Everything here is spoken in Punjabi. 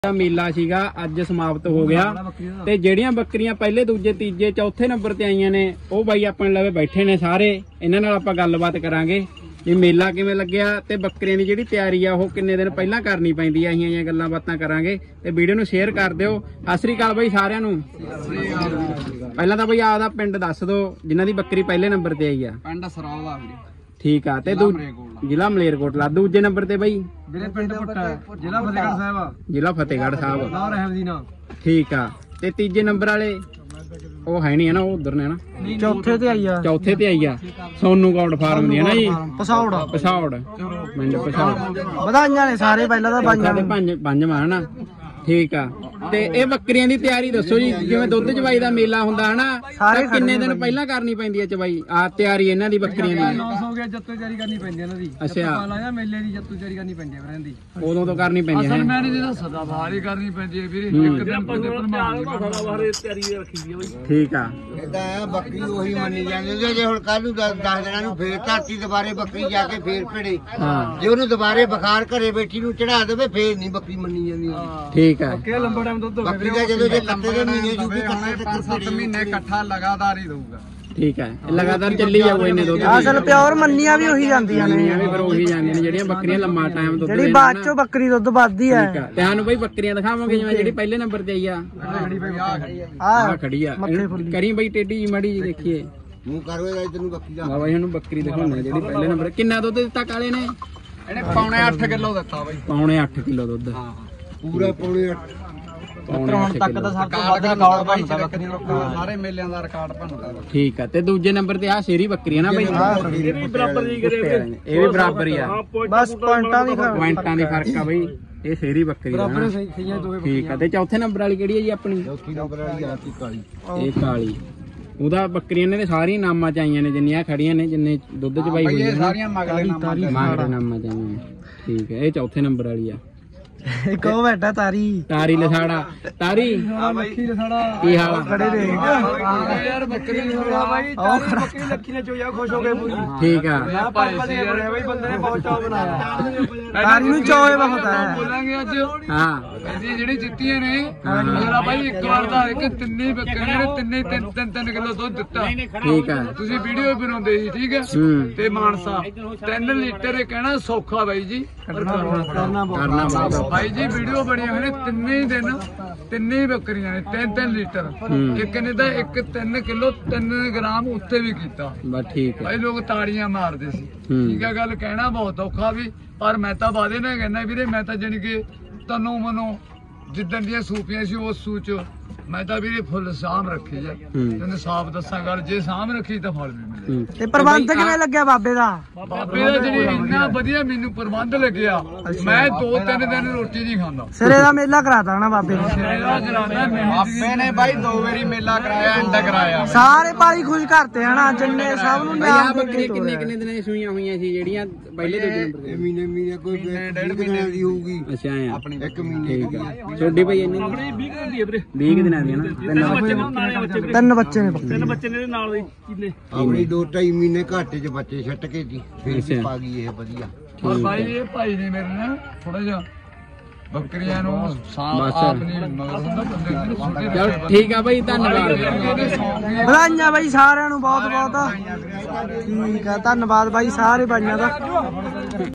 ਮੇਲਾ ਸੀਗਾ ਅੱਜ ਸਮਾਪਤ ਹੋ ਗਿਆ ਤੇ ਜਿਹੜੀਆਂ ਬੱਕਰੀਆਂ ਪਹਿਲੇ ਦੂਜੇ ਤੀਜੇ ਚੌਥੇ ਨੰਬਰ ਤੇ ਆਈਆਂ ਨੇ ਉਹ ਬਾਈ ਆਪਣੇ ਲਵੇ ਬੈਠੇ ਨੇ ਸਾਰੇ। ਇਹਨਾਂ ਨਾਲ ਆਪਾਂ ਗੱਲਬਾਤ ਕਰਾਂਗੇ ਵੀ ਮੇਲਾ ਕਿਵੇਂ ਲੱਗਿਆ ਤੇ ਬੱਕਰੀਆਂ ਦੀ ਜਿਹੜੀ ਤਿਆਰੀ ਆ ਉਹ ਕਿੰਨੇ ਦਿਨ ਪਹਿਲਾਂ ਕਰਨੀ ਪੈਂਦੀ ਆ। ਅਸੀਂ ਗੱਲਾਂ ਬਾਤਾਂ ਕਰਾਂਗੇ ਤੇ ਵੀਡੀਓ ਨੂੰ ਸ਼ੇਅਰ ਕਰ ਦਿਓ। ਸਤਿ ਸ੍ਰੀ ਅਕਾਲ ਬਾਈ ਸਾਰਿਆਂ ਨੂੰ। ਪਹਿਲਾਂ ਤਾਂ ਬਾਈ ਆਪਦਾ ਪਿੰਡ ਦੱਸ ਦਿਓ ਜਿਨ੍ਹਾਂ ਦੀ ਬੱਕਰੀ ਪਹਿਲੇ ਨੰਬਰ ਤੇ ਆਈ ਆ। ਪਿੰਡ ਸਰੌਲਾ ਵੀਰੇ। ਠੀਕ ਆ ਤੇ ਜ਼ਿਲ੍ਹਾ ਮਲੇਰਕੋਟਲਾ। ਦੂਜੇ ਨੰਬਰ ਤੇ ਬਾਈ ਵੀਰੇ ਪਿੰਡ ਪੁੱਟਾ ਜ਼ਿਲ੍ਹਾ ਫਤਿਹਗੜ੍ਹ ਸਾਹਿਬ। ਜ਼ਿਲ੍ਹਾ ਫਤਿਹਗੜ੍ਹ ਸਾਹਿਬ। ਨਾਮ ਰਹਿਮ ਦੀ ਨਾਮ। ਠੀਕ ਆ ਤੇ ਤੀਜੇ ਨੰਬਰ ਵਾਲੇ ਉਹ ਹੈ ਨਹੀਂ ਹੈ ਨਾ, ਉਹ ਉਧਰ ਨੇ ਨਾ। ਚੌਥੇ ਤੇ ਆਈ ਆ। ਚੌਥੇ ਤੇ ਆਈ ਆ ਸੋਨੂ ਗੌਡ ਫਾਰਮ ਦੀ ਹੈ ਨਾ ਜੀ। ਪਸੌੜ ਪਿੰਡ ਪਸੌੜ। ਵਧਾਈਆਂ ਨੇ ਸਾਰੇ ਪਹਿਲਾਂ ਤਾਂ ਬਾਈਆਂ ਦੇ ਪੰਜ ਮਾਂ ਨਾ। ਠੀਕ ਆ ਤੇ ਇਹ ਬੱਕਰੀਆਂ ਦੀ ਤਿਆਰੀ ਦੱਸੋ ਜੀ। ਜਿਵੇਂ ਦੁੱਧ ਚਵਾਈ ਦਾ ਮੇਲਾ ਹੁੰਦਾ ਹਨਾ, ਸਾਰੇ ਕਿੰਨੇ ਦਿਨ ਪਹਿਲਾਂ ਕਰਨੀ ਪੈਂਦੀ ਹੈ ਚਵਾਈ ਆ ਤਿਆਰੀ ਇਹਨਾਂ ਦੀ ਬੱਕਰੀਆਂ ਦੀ? ਲੋਸ ਹੋ ਗਿਆ ਜੱਤੂ ਤਿਆਰੀ ਕਰਨੀ ਪੈਂਦੀ ਇਹਨਾਂ ਦੀ। ਅੱਛਾ ਮੇਲੇ ਦੀ ਜੱਤੂ ਤਿਆਰੀ ਕਰਨੀ ਪੈਂਦੀ ਹੈ ਇਹਨਾਂ ਦੀ। ਉਦੋਂ ਤੋਂ ਕਰਨੀ ਪੈਂਦੀ ਹੈ। ਅਸਲ ਮੈਂ ਨਹੀਂ ਜਿਹਦਾ ਸਦਾ ਬਾਹਰ ਹੀ ਕਰਨੀ ਪੈਂਦੀ ਹੈ ਵੀਰੇ। ਇੱਕ ਦਿਨ ਬਾਹਰ ਤਿਆਰੀ ਰੱਖੀ ਹੈ। ਠੀਕ ਆ ਇਦਾਂ ਆ ਬੱਕਰੀ ਉਹੀ ਮੰਨੀ ਜਾਂਦੀ ਜੇ ਹੁਣ ਕੱਲ ਨੂੰ 10 ਦਿਨਾਂ ਨੂੰ ਫੇਰ ਧਰਤੀ ਦੁਬਾਰੇ ਬੱਕਰੀ ਜਾ ਕੇ ਫੇਰ ਭੇੜੇ। ਜੇ ਉਹਨੂੰ ਦੁਬਾਰੇ ਬੁਖਾਰ ਘਰੇ ਬੈਠੀ ਨੂੰ ਚੜਾ ਦੇਵੇ ਫੇਰ ਨਹੀਂ ਬੱਕਰੀ ਮੰਨੀ ਜਾਂਦੀ। ਠੀਕ ਆ ਕਿ ਲੰਬਾ ਟਾਈਮ ਦੁੱਧ ਬੱਕਰੀ ਦਾ ਜਦੋਂ ਜੇ ਕੱਟੇ ਦੇ ਮਹੀਨੇ ਜੂ ਵੀ ਕੱਟੇ 5-7 ਮਹੀਨੇ ਇਕੱਠਾ ਲਗਾਤਾਰ ਹੀ ਰਹੂਗਾ। ਠੀਕ ਹੈ ਲਗਾਤਾਰ ਚੱਲੀ ਜਾਊ ਇਹਨੇ ਦੁੱਧ। ਅਸਲ ਪਿਓਰ ਮੰਨੀਆਂ ਵੀ ਉਹੀ ਜਾਂਦੀਆਂ ਨੇ। ਵੀ ਫਿਰ ਉਹੀ ਜਾਂਦੀਆਂ ਨੇ ਜਿਹੜੀਆਂ ਬੱਕਰੀਆਂ ਲੰਮਾ ਟਾਈਮ ਦੁੱਧ ਜਿਹੜੀ ਬਾਅਦ ਚੋਂ ਬੱਕਰੀ ਦੁੱਧ ਵੱਧਦੀ ਹੈ। ਠੀਕ ਆ ਤੇ ਸਾਨੂੰ ਬਈ ਬੱਕਰੀਆਂ ਦਿਖਾਵਾਂਗੇ ਜਿਵੇਂ ਜਿਹੜੀ ਪਹਿਲੇ ਨੰਬਰ ਤੇ ਆਈ ਆ। ਆ ਖੜੀ ਆ ਕਰੀ ਬਈ ਟੇਢੀ ਜੀ ਮਾੜੀ ਜੀ ਦੇਖੀਏ। ਮੂੰਹ ਕਰੋ ਇਹਦਾ ਤੈਨੂੰ ਬੱਕਰੀ ਦਾ। ਬਾਬਾ ਇਹਨੂੰ ਬੱਕਰੀ ਦਿਖਾਉਣੀ ਜਿਹੜੀ ਪਹਿਲੇ ਨੰਬਰ। ਕਿੰਨਾ ਦੁੱਧ ਦਿੱਤਾ ਕਾਲੇ ਨੇ? ਇਹਨੇ ਪੌਣੇ 8 ਕਿਲੋ ਦਿੱਤਾ ਬਾਈ। ਪੌਣੇ 8 ਕਿਲੋ ਦੁੱਧ। ਪੂਰਾ ਪੌਣੇ 8। ਹੁਣ ਤੱਕ ਤਾਂ ਸਭ ਤੋਂ ਵੱਧ ਰਿਕਾਰਡ ਬਣਦਾ ਬੱਕਰੀਆਂ ਦਾ। ਸਾਰੇ ਮੇਲਿਆਂ ਦਾ ਰਿਕਾਰਡ ਬਣਦਾ। ਠੀਕ ਆ ਤੇ ਦੂਜੇ ਨੰਬਰ ਤੇ ਆ ਸ਼ੇਰੀ ਬੱਕਰੀ ਆ ਨਾ ਬਈ। ਇਹ ਵੀ ਬਰਾਬਰ ਹੀ ਆ ਬਸ ਪੁਆਇੰਟਾਂ ਦੀ ਫਰਕ ਆ ਬਈ। ਇਹ ਸ਼ੇਰੀ ਬੱਕਰੀ ਆ। ਠੀਕ ਆ ਤੇ ਚੌਥੇ ਨੰਬਰ ਵਾਲੀ ਕਿਹੜੀ ਹੈ ਜੀ ਆਪਣੀ? ਚੌਥੀ ਨੰਬਰ ਵਾਲੀ ਆ ਕਾਲੀ। ਇਹ ਕਾਲੀ। ਉਹਦਾ ਬੱਕਰੀਆਂ ਨੇ ਸਾਰੀਆਂ ਨਾਮਾਂ ਚ ਆਈਆਂ ਨੇ ਜਿੰਨੀਆਂ ਖੜੀਆਂ ਨੇ ਜਿੰਨੇ ਦੁੱਧ ਚ ਪਾਈ ਹੋਈ ਸਾਰੀਆਂ ਮਗਲੇ ਨਾਮਾਂ ਚ ਆਈਆਂ ਨੇ। ਠੀਕ ਹੈ ਇਹ ਚੌਥੇ ਨੰਬਰ ਵਾਲੀ ਆ। ਇੱਕ ਉਹ ਬੈਠਾ ਤਾਰੀ ਲਸਾੜਾ। ਤਾਰੀ ਲੱਖੀ ਲਸਾੜਾ ਕੀ ਹਾਲ ਆ? ਖੜੇ ਨੇ ਯਾਰ ਬੱਕਰੀ ਲਸਾੜਾ ਬਾਈ। ਬੱਕਰੀ ਲੱਖੀ ਨੇ ਚੋਇਆ ਖੁਸ਼ ਹੋ ਗਏ ਪੂਰੀ। ਠੀਕ ਆ ਭਾਈ ਸੀ ਯਾਰ ਬਾਈ ਬੰਦੇ ਨੇ ਬਹੁਤ ਚਾਅ ਬਣਾਇਆ। ਤਾਰੀ ਨੂੰ ਚੋਏ ਬਹੁਤ ਹੈ। ਬੋਲਾਂਗੇ ਅੱਜ ਹਾਂ ਅਸੀਂ ਜਿਹੜੀ ਜਿੱਤੀਆਂ ਨੇ ਅਗਲਾ ਬਾਈ ਇੱਕ ਵਾਰ ਦਾ ਇੱਕ ਤਿੰਨੇ ਬੱਕਰੀਆਂ ਨੇ ਤਿੰਨੇ 3 ਕਿਲੋ ਦੁੱਧ ਦਿੱਤਾ। ਠੀਕ ਆ ਤੁਸੀਂ ਵੀਡੀਓ ਬਣਾਉਂਦੇ ਸੀ ਠੀਕ ਹੈ ਤੇ ਮਾਨਸਾ 3 ਲੀਟਰ ਇਹ ਕਹਿਣਾ ਸੌਖਾ ਬਾਈ ਜੀ ਕਰਨਾ ਬਹੁਤ ਭਾਈ ਜੀ। ਵੀਡੀਓ ਬਣੀਆਂ ਹੋਏ ਨੇ ਤਿੰਨੇ ਦਿਨ ਤਿੰਨੇ ਬੱਕਰੀਆਂ ਨੇ 3 ਲੀਟਰ। ਇੱਕ ਨੇ ਤਾਂ 3 ਕਿਲੋ 3 ਗ੍ਰਾਮ ਉੱਤੇ ਵੀ ਕੀਤਾ। ਬਸ ਠੀਕ ਹੈ ਭਾਈ ਲੋਕ ਤਾੜੀਆਂ ਮਾਰਦੇ ਸੀ। ਠੀਕ ਹੈ ਗੱਲ ਕਹਿਣਾ ਬਹੁਤ ਔਖਾ ਵੀ ਪਰ ਮੈਂ ਤਾਂ ਵਾਦੇ ਨਾਲ ਕਹਿੰਦਾ ਵੀਰੇ ਮੈਂ ਤਾਂ ਜਾਣੀ ਕਿ ਤਨੋਂ ਮਨੋਂ ਜਿੱਦਣ ਦੀਆਂ ਸੂਪੀਆਂ ਸੀ ਉਸ ਸੂਚ ਮੈਂ ਤਾਂ ਵੀਰੇ ਫੁੱਲ ਸਾਂਭ ਰੱਖੀ ਆ। ਤੈਨੂੰ ਸਾਫ਼ ਦੱਸਾਂ ਗੱਲ ਜੇ ਸਾਂਭ ਰੱਖੀ ਤਾਂ ਫਲ ਵੀ ਮਿਲੇ। ਤੇ ਪ੍ਰਬੰਧ ਕਿਵੇਂ ਲੱਗਿਆ ਬਾਬੇ ਦਾ? ਬਾਬੇ ਦਾ ਜਿਹੜੀ ਇੰਨਾ ਵਧੀਆ ਮੈਨੂੰ ਪ੍ਰਬੰਧ ਲੱਗਿਆ ਮੈਂ 2-3 ਦਿਨ ਰੋਟੀ ਨਹੀਂ ਖਾਂਦਾ। ਸਿਰੇ ਦਾ ਮੇਲਾ ਕਰਾਤਾ ਨਾ ਬਾਬੇ ਨੇ। ਬਾਬੇ ਨੇ ਬਾਈ 2 ਵਾਰੀ ਮੇਲਾ ਕਰਾਇਆ ਐਂਡ ਕਰਾਇਆ। ਸਾਰੇ ਭਾਈ ਖੁਸ਼ ਕਰਤੇ ਹਨਾ ਜਿੰਨੇ ਸਭ ਨੂੰ ਆ ਬੱਕਰੀਆਂ ਕਿੰਨੇ ਦਿਨਾਂ ਦੀ ਸੂਈਆਂ ਹੋਈਆਂ ਸੀ ਜਿਹੜੀਆਂ ਪਹਿਲੇ ਦੂਜੇ ਨੰਬਰ ਤੇ? ਮਹੀਨੇ ਕੋਈ 1.5 ਮਹੀਨੇ ਦੀ ਹੋਊਗੀ। ਅੱਛਾ ਆ ਇੱਕ ਮਹੀਨੇ ਠੀਕ ਆ ਛੋਡੀ ਭਾਈ ਇੰਨੀ 20 ਦਿਨਾਂ ਦੀ ਨਾ। 3 ਬੱਚੇ ਨੇ। 3 ਬੱਚੇ ਨੇ ਨਾਲ ਕਿੰਨੇ ਆਪਣੀ 2-2.5 ਮਹੀਨੇ ਘਾਟੇ 'ਚ ਬੱਚੇ ਛੱਟ ਕੇ ਦੀ ਫੇਰ ਪਾ ਗਈ ਇਹ ਵਧੀਆ। ਪਰ ਭਾਈ ਇਹ ਭਾਈ ਨੇ ਮੇਰੇ ਨਾਲ ਥੋੜਾ ਜਿਹਾ ਬੱਕਰੀਆਂ ਨੂੰ ਸਾਫ ਆਪਣੀ ਮਗਰ ਹੁੰਦਾ ਬੰਦੇ ਨੂੰ। ਚਲ ਠੀਕ ਆ ਬਾਈ ਧੰਨਵਾਦ। ਵਧਾਈਆਂ ਬਾਈ ਸਾਰਿਆਂ ਨੂੰ ਬਹੁਤ ਬਹੁਤ। ਠੀਕ ਆ ਧੰਨਵਾਦ ਬਾਈ ਸਾਰੇ ਭਾਈਆਂ ਦਾ।